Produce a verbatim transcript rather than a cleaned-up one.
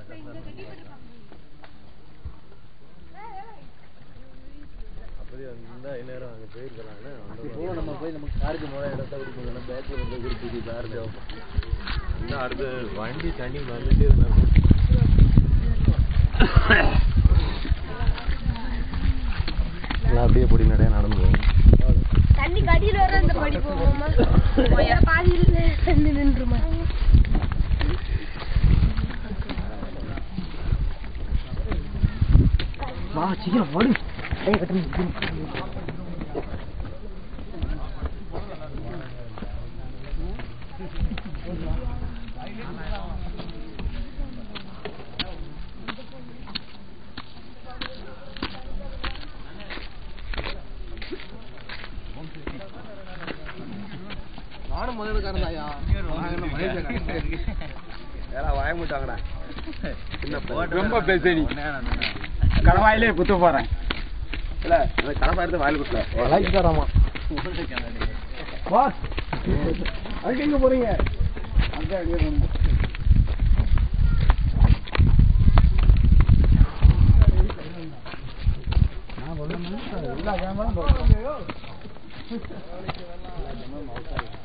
அப்படியே வந்தா நேரம் அங்கே போயிருக்கலாம்னு நம்ம போய் நமக்கு காருக்கு முதல் இடத்த கொடுக்கணும் பேக்கில் வந்து கொடுத்து காருக்கு இல்லை அடுத்து வண்டி தண்ணி வந்துட்டே இருந்தாங்க அப்படியே பொடி நடைய நடந்து போவோம் தண்ணி கடியில் வர அந்த படி போவோமா பாதியில் தண்ணி நின்றுமா வா சீக்கிரம் ஓடு நானும் முதல்காரன் தாயா வாய மாட்டாங்கடா ரொம்ப பேசடி கடவாயிலே குத்த போறேன் இல்ல அந்த கடப்பா எடுத்து வாயில குத்தல லைக் தரமா பாஸ் அதுக்கு எங்க போறீங்க அங்க அடியே போறீங்க நான் ஒண்ணு எல்லா கேமரா போறேன்